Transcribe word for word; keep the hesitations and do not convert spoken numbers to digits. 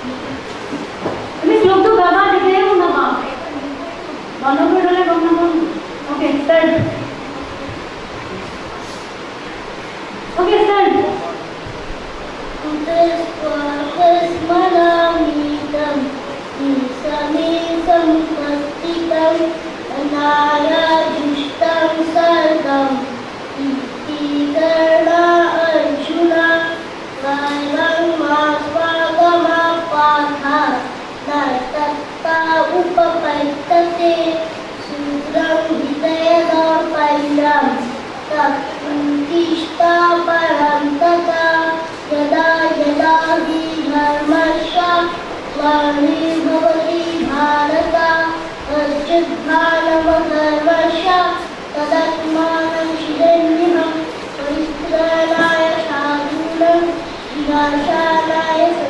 Ini श्लोक तो गावा दिखे हो ना बाप मानो भी डले कम ना कम okay start okay start Tezpur manamitam nisamisam pastitam anaya jushtam sargam iti karna arjuna vairang masvagama patha natatta upapaittate sudram vidayana pairam tattishta param tata yada yada hi dharmasya bhavati bharata ajjadhanam dharmasya tadatmanam shiranyam paritranaya sadhunam vinashanaya